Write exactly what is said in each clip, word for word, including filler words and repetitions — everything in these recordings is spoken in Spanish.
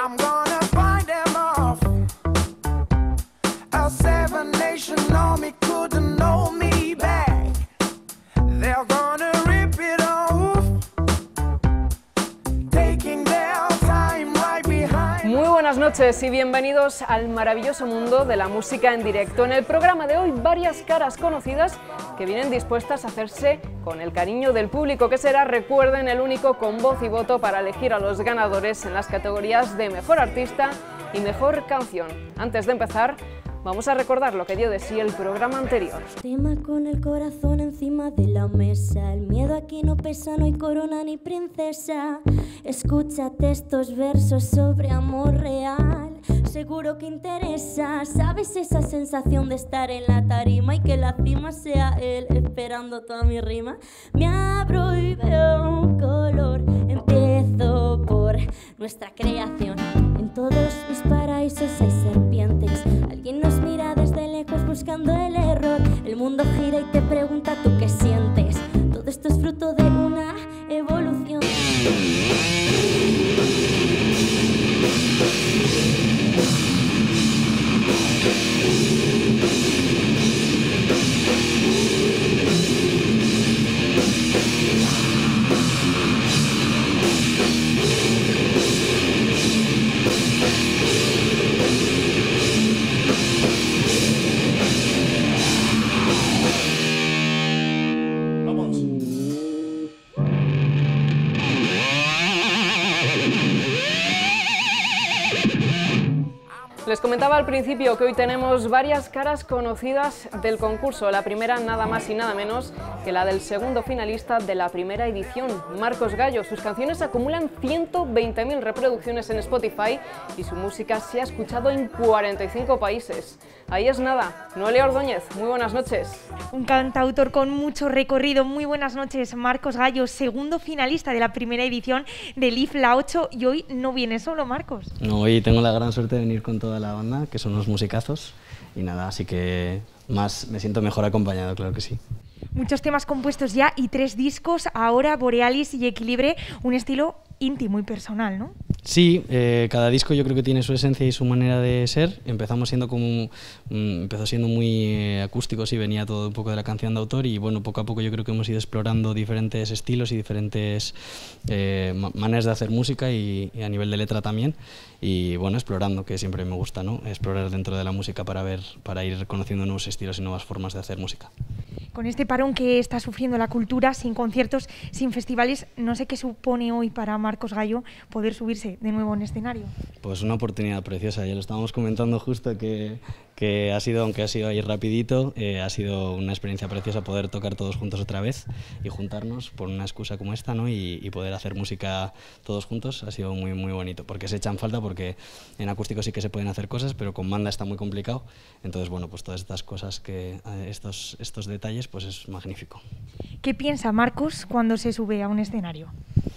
I'm gonna find them off. A seven nation army couldn't hold me back. They're gonna rip it off, taking their time right behind. Muy buenas noches y bienvenidos al maravilloso mundo de la música en directo. En el programa de hoy, varias caras conocidas que vienen dispuestas a hacerse con el cariño del público, que será, recuerden, el único con voz y voto para elegir a los ganadores en las categorías de Mejor Artista y Mejor Canción. Antes de empezar, vamos a recordar lo que dio de sí el programa anterior. Tema con el corazón encima de la mesa. El miedo aquí no pesa, no hay corona ni princesa. Escúchate estos versos sobre amor real. Seguro que interesa. ¿Sabes esa sensación de estar en la tarima y que la cima sea él esperando toda mi rima? Me abro y veo un color. Empiezo por nuestra creación. En todos mis paraísos hay serpientes. Alguien nos mira desde lejos buscando el error. El mundo gira y te pregunta tú qué sientes. Todo esto es fruto de una evolución. Les comentaba al principio que hoy tenemos varias caras conocidas del concurso. La primera, nada más y nada menos que la del segundo finalista de la primera edición, Marcos Gallo. Sus canciones acumulan ciento veinte mil reproducciones en Spotify y su música se ha escuchado en cuarenta y cinco países. Ahí es nada. Noelia Ordóñez, muy buenas noches. Un cantautor con mucho recorrido. Muy buenas noches, Marcos Gallo, segundo finalista de la primera edición del I F La ocho, y hoy no viene solo, Marcos. No, hoy tengo la gran suerte de venir con toda la banda, que son unos musicazos, y nada, así que más me siento mejor acompañado, claro que sí. Muchos temas compuestos ya y tres discos, ahora Borealis y Equilibre, un estilo íntimo y personal, ¿no? Sí, eh, cada disco yo creo que tiene su esencia y su manera de ser. Empezamos siendo como, mm, empezó siendo muy eh, acústico, sí, venía todo un poco de la canción de autor, y bueno, poco a poco yo creo que hemos ido explorando diferentes estilos y diferentes eh, maneras de hacer música y, y a nivel de letra también, y bueno, explorando, que siempre me gusta, ¿no? Explorar dentro de la música para ver, para ir conociendo nuevos estilos y nuevas formas de hacer música. Con este parón que está sufriendo la cultura, sin conciertos, sin festivales, no sé qué supone hoy para Marcos Gallo poder subirse de nuevo en escenario. Pues una oportunidad preciosa, ya lo estábamos comentando justo, que, que ha sido, aunque ha sido ahí rapidito, eh, ha sido una experiencia preciosa poder tocar todos juntos otra vez y juntarnos por una excusa como esta, ¿no? y, y poder hacer música todos juntos. Ha sido muy muy bonito, porque se echan falta, porque en acústico sí que se pueden hacer cosas, pero con banda está muy complicado. Entonces, bueno, pues todas estas cosas, que estos, estos detalles, pues es magnífico. ¿Qué piensa Marcos cuando se sube a un escenario?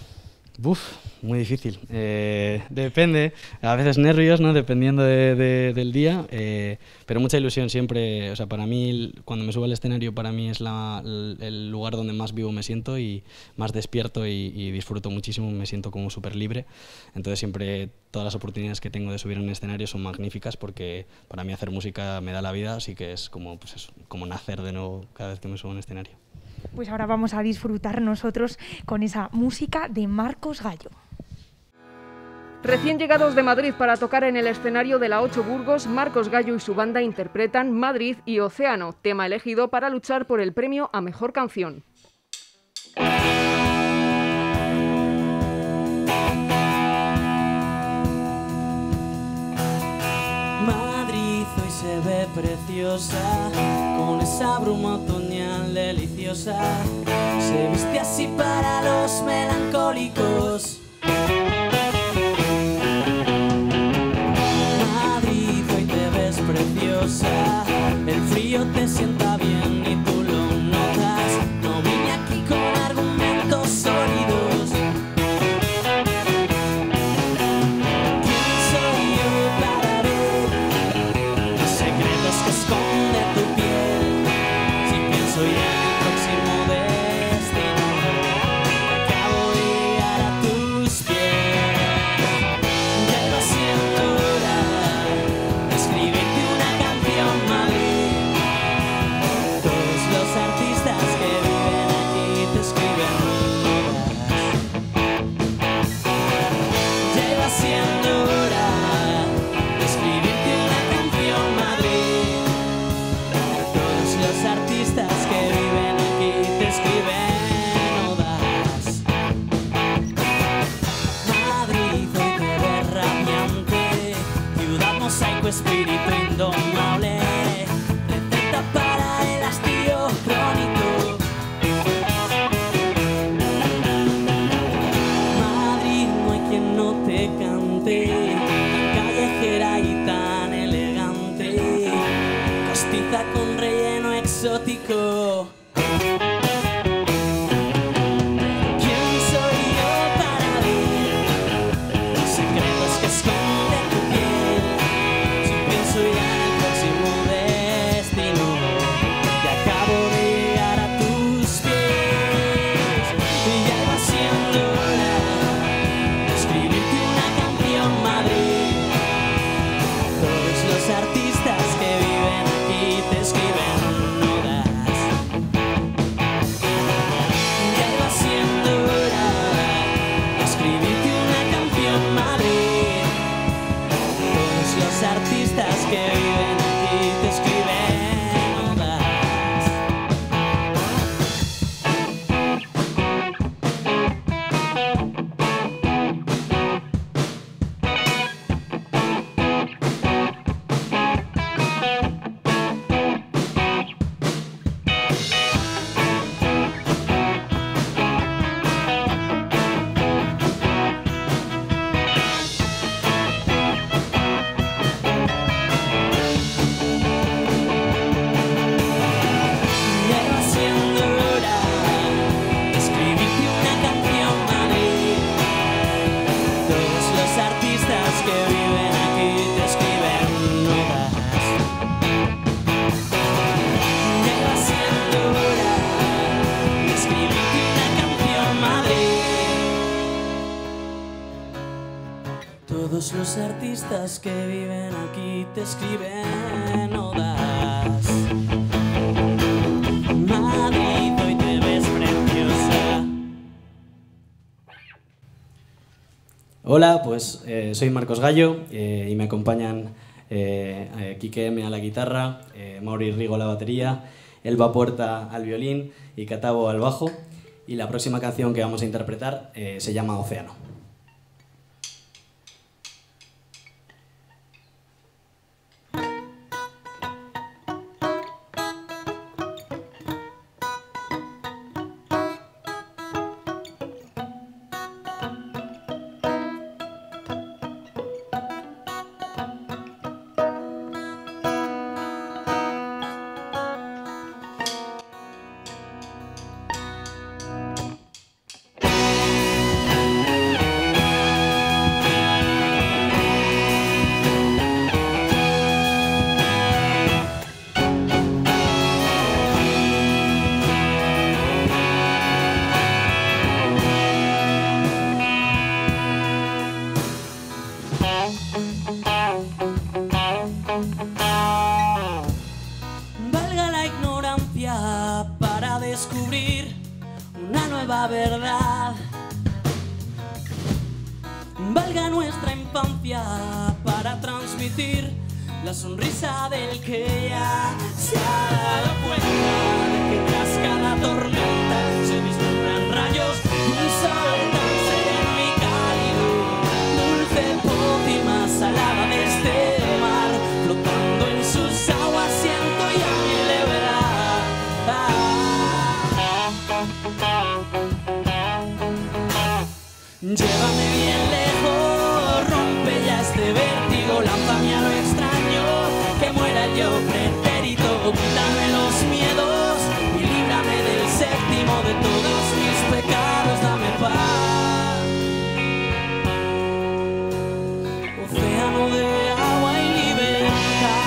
Uf, muy difícil. Eh, depende, a veces nervios, ¿no? Dependiendo de, de, del día, eh, pero mucha ilusión siempre. O sea, para mí, cuando me subo al escenario, para mí es la, el, el lugar donde más vivo me siento y más despierto, y, y disfruto muchísimo, me siento como súper libre. Entonces siempre todas las oportunidades que tengo de subir a un escenario son magníficas, porque para mí hacer música me da la vida, así que es como, pues es como nacer de nuevo cada vez que me subo a un escenario. Pues ahora vamos a disfrutar nosotros con esa música de Marcos Gallo. Recién llegados de Madrid para tocar en el escenario de la ocho Burgos, Marcos Gallo y su banda interpretan Madrid y Océano, tema elegido para luchar por el premio a Mejor Canción. Madrid hoy se ve preciosa, con esa bruma otoñal deliciosa. Se viste así para los melancólicos. Madrid, hoy te ves preciosa, el frío te sienta bien y tú lo notas. No vine aquí con argumentos sólidos. ¿Quién soy yo para ver los secretos que esconde tu piel? Si pienso ya en el próximo destino, acabo de llegar a tu espíritu indomable, receta para el hastío crónico. Madrid, no hay quien no te cante, tan callejera y tan elegante, castiza con relleno exótico. Todos los artistas que viven aquí te escriben odas. Madrid, hoy te ves preciosa. Hola, pues eh, soy Marcos Gallo eh, y me acompañan eh, eh, Quique M a la guitarra, eh, Mauri Rigo a la batería, Elba Puerta al violín y Catabo al bajo. Y la próxima canción que vamos a interpretar eh, se llama Océano. Valga la ignorancia para descubrir una nueva verdad. Valga nuestra infancia para transmitir la sonrisa del que ya se ha dado cuenta de que tras cada tormenta se vislumbran rayos de un sol tan sereno y cálido, dulce pócima salada de este mar, flotando en sus aguas siento ya mi levedad. Llévame bien lejos, rompe ya este vértigo, lánzame a lo extraño, que muera el yo pretérito, quítame los miedos y líbrame del séptimo de todos mis pecados, dame paz. Océano de agua y libertad.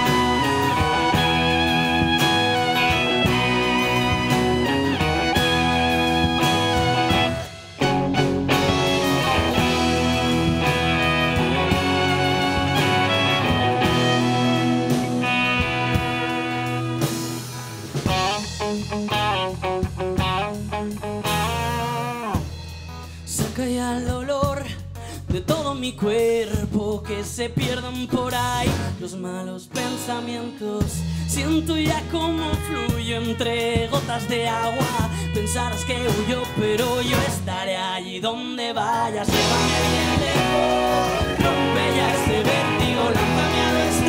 Saca ya el dolor de todo mi cuerpo, que se pierdan por ahí los malos pensamientos. Siento ya como fluyo entre gotas de agua. Pensarás que huyo, pero yo estaré allí donde vayas. Llévame bien lejos, rompe ya este vértigo, lánzame a lo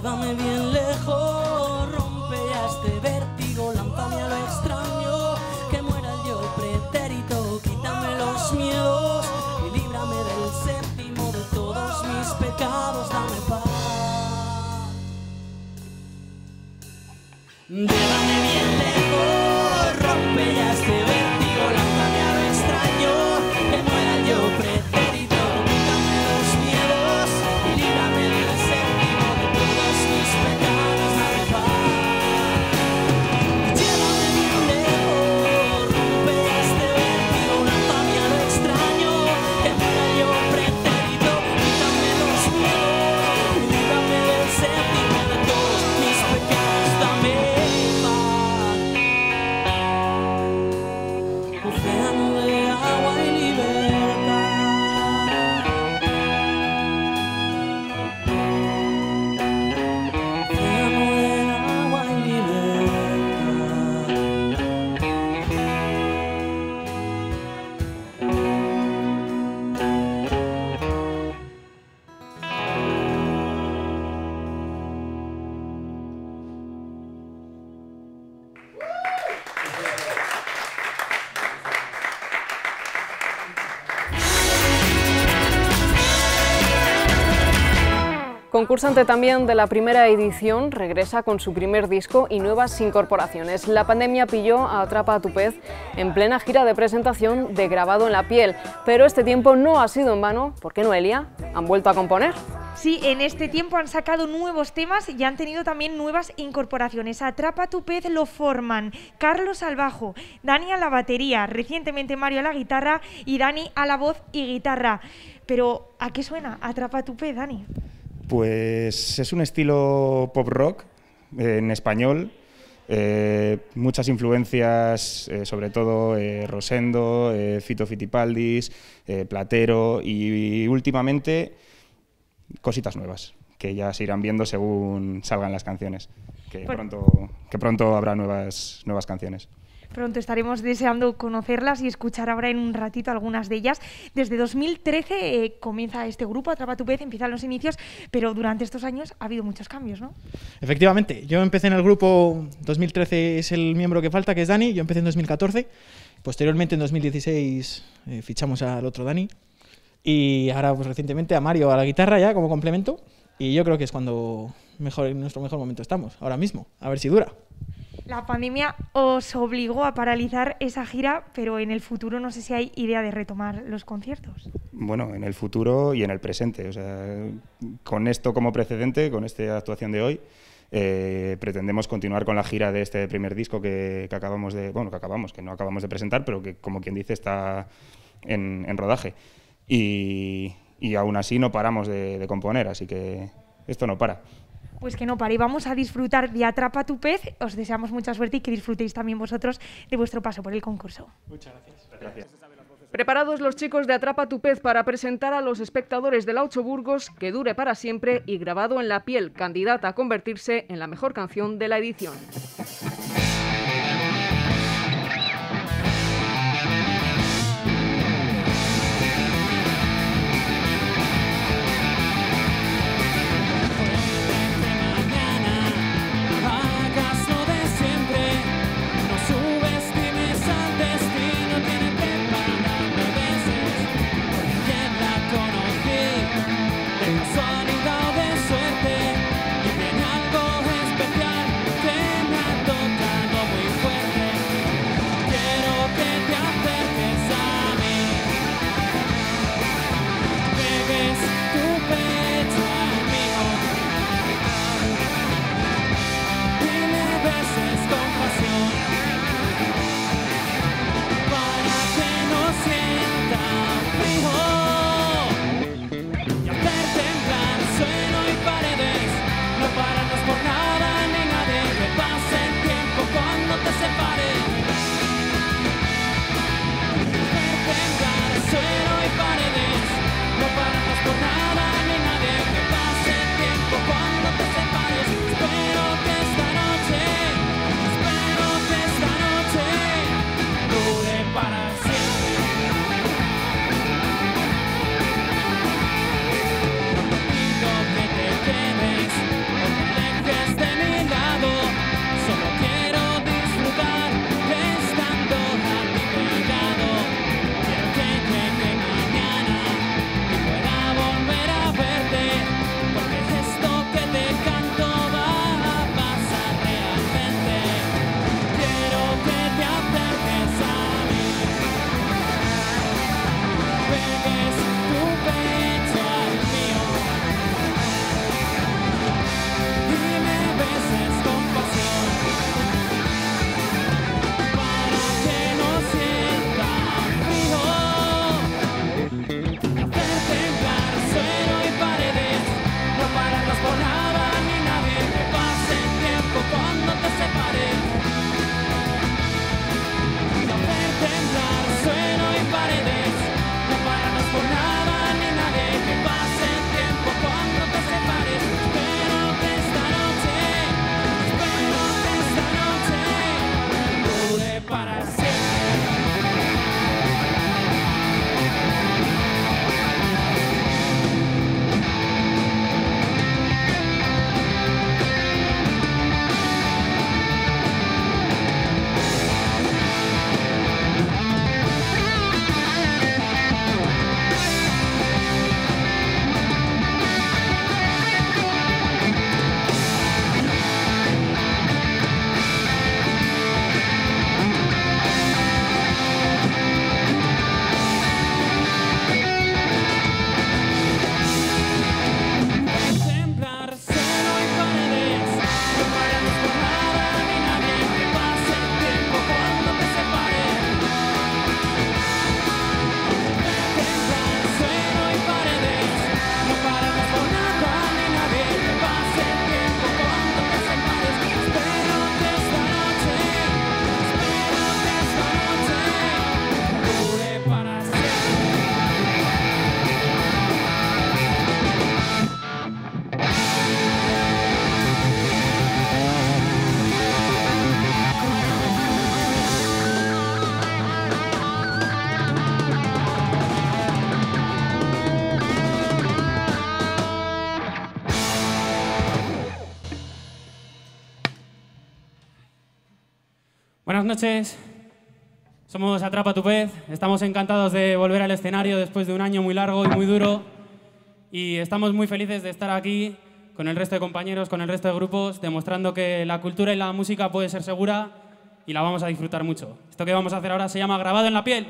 llévame bien lejos, rompe ya este vértigo, lánzame a lo extraño, que muera el yo pretérito, quítame los miedos y líbrame del séptimo de todos mis pecados, dame paz. Llévame bien lejos, rompe ya este vértigo, lánzame a lo extraño, que muera el yo pretérito, quítame los miedos y líbrame del séptimo de todos mis pecados, dame paz. Llévame bien lejos, rompe ya este vértigo, lánzame a lo extraño, que muera el yo pretérito, quítame los miedos y líbrame del séptimo de todos mis pecados, dame paz. Océano de agua y libertad. Océano de agua y libertad. Concursante también de la primera edición, regresa con su primer disco y nuevas incorporaciones. La pandemia pilló a Atrapa a tu pez en plena gira de presentación de Grabado en la piel, pero este tiempo no ha sido en vano, porque Noelia han vuelto a componer. Sí, en este tiempo han sacado nuevos temas y han tenido también nuevas incorporaciones. Atrapa a tu pez lo forman Carlos al bajo, Dani a la batería, recientemente Mario a la guitarra y Dani a la voz y guitarra. Pero, ¿a qué suena Atrapa a tu pez, Dani? Pues es un estilo pop rock eh, en español, eh, muchas influencias, eh, sobre todo eh, Rosendo, eh, Fito Fitipaldis, eh, Platero y, y últimamente cositas nuevas que ya se irán viendo según salgan las canciones, que, Por... pronto, que pronto habrá nuevas, nuevas canciones. Pronto estaremos deseando conocerlas y escuchar ahora en un ratito algunas de ellas. Desde dos mil trece eh, comienza este grupo, Atrapa a tu pez, empiezan los inicios, pero durante estos años ha habido muchos cambios, ¿no? Efectivamente, yo empecé en el grupo, dos mil trece es el miembro que falta, que es Dani, yo empecé en dos mil catorce, posteriormente en dos mil dieciséis eh, fichamos al otro Dani y ahora pues recientemente a Mario a la guitarra ya como complemento y yo creo que es cuando mejor, en nuestro mejor momento estamos, ahora mismo, a ver si dura. La pandemia os obligó a paralizar esa gira, pero en el futuro no sé si hay idea de retomar los conciertos. Bueno, en el futuro y en el presente. O sea, con esto como precedente, con esta actuación de hoy, eh, pretendemos continuar con la gira de este primer disco que, que acabamos de, bueno, que acabamos, que no acabamos de presentar, pero que, como quien dice, está en, en rodaje. Y, y aún así no paramos de, de componer, así que esto no para. Pues que no pare, vamos a disfrutar de Atrapa a tu pez. Os deseamos mucha suerte y que disfrutéis también vosotros de vuestro paso por el concurso. Muchas gracias. Gracias. Preparados los chicos de Atrapa a tu pez para presentar a los espectadores de la Ocho Burgos Que dure para siempre y Grabado en la piel, candidata a convertirse en la mejor canción de la edición. Casualidad de suerte, y tiene algo especial, tiene algo buenas noches. Somos Atrapa tu Pez. Estamos encantados de volver al escenario después de un año muy largo y muy duro. Y estamos muy felices de estar aquí con el resto de compañeros, con el resto de grupos, demostrando que la cultura y la música puede ser segura y la vamos a disfrutar mucho. Esto que vamos a hacer ahora se llama Grabado en la piel.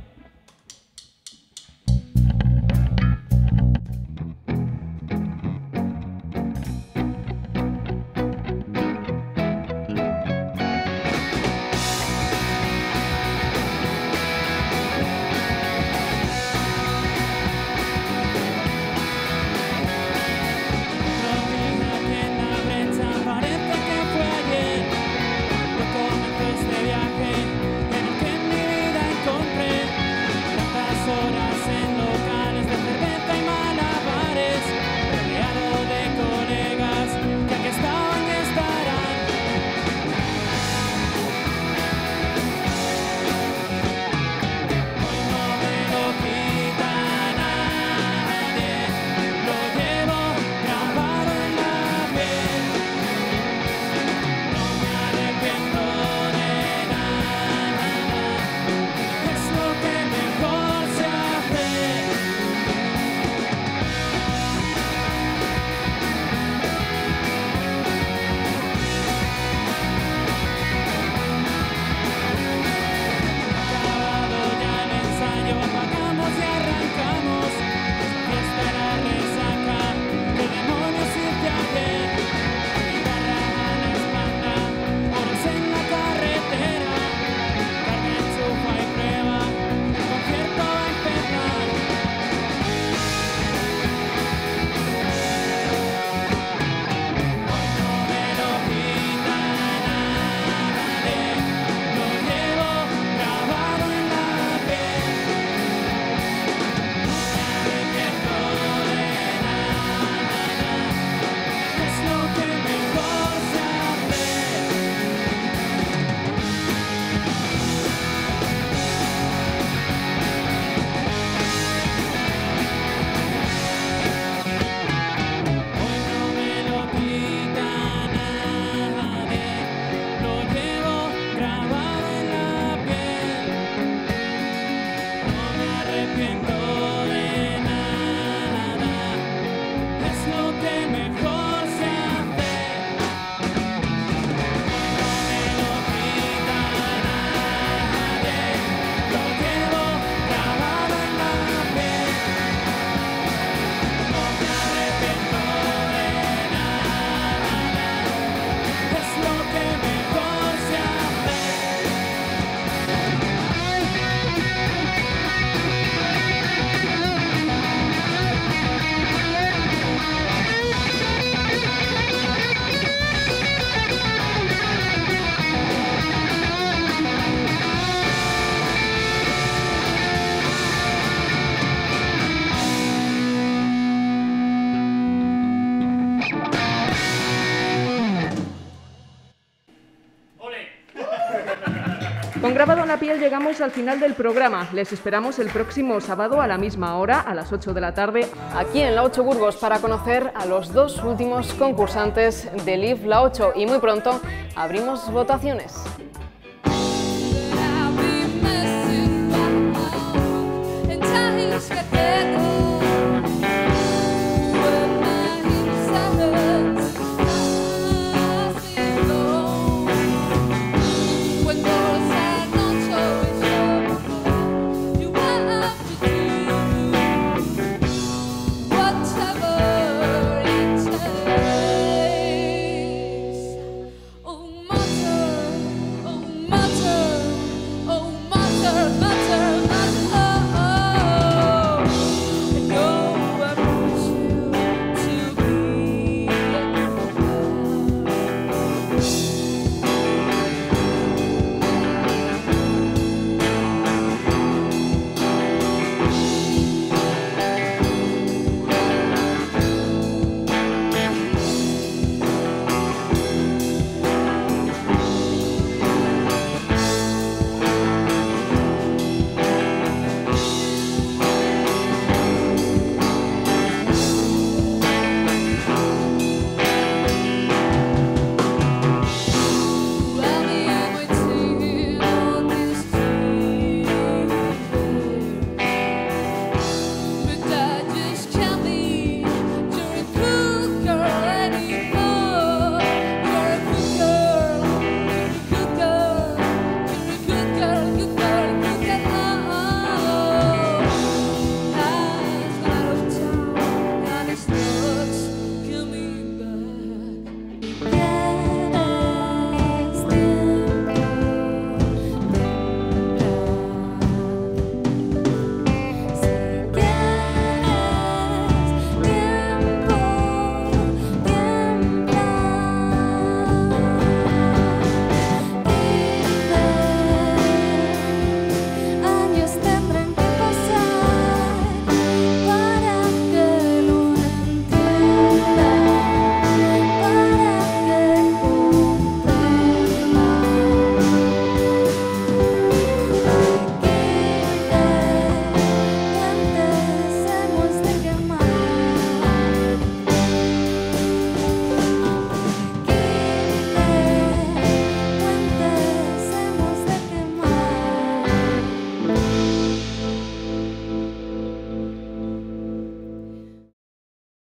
Con Grabado en la piel llegamos al final del programa. Les esperamos el próximo sábado a la misma hora, a las ocho de la tarde, aquí en La ocho Burgos, para conocer a los dos últimos concursantes de Live La ocho. Y muy pronto abrimos votaciones.